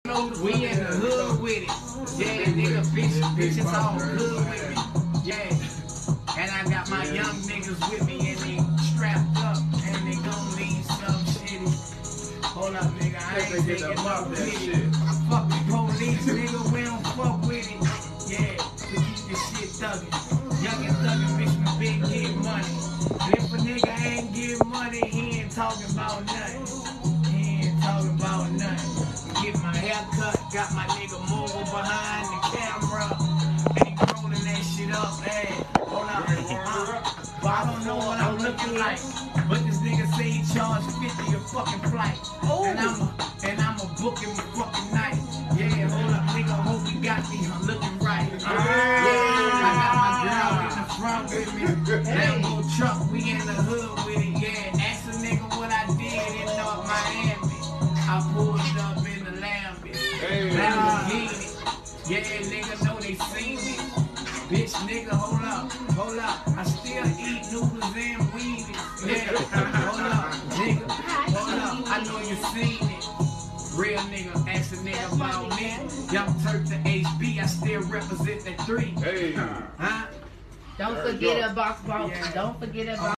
We in the hood with it. Yeah, nigga, bitches all good with me. Yeah. And I got my young niggas with me and they strapped up and they gon' leave some shitty. Hold up, nigga, I ain't taking no pity. Fuck the police, nigga, we don't fuck with it. Yeah, we keep this shit thuggin'. Young and thuggin', bitch, my big get money. But if a nigga ain't get money, he ain't talking about nothing. He ain't talking about nothing. Get my hair cut, got my nigga mobile behind the camera. And he rolling that shit up, hey, hold up. But I don't know what I'm looking like. But this nigga say he charged 50 a fucking flight. And I'ma book him a fucking night. Yeah, hold up, nigga, hope he got me looking right. Yeah, I got my girl in the front with me. Lambo truck, we in the hood with it, yeah. Ask a nigga what I did in North Miami. I pulled up in the Lamborghini. Yeah, nigga know they seen me. Bitch, nigga, hold up. I still eat noodles and weenies. Yeah, hold up, nigga, hold up. I know you seen it. Real nigga, ask a nigga about me. Young Turk to HB, I still represent that 3. Hey. Huh? Don't forget about, don't forget about.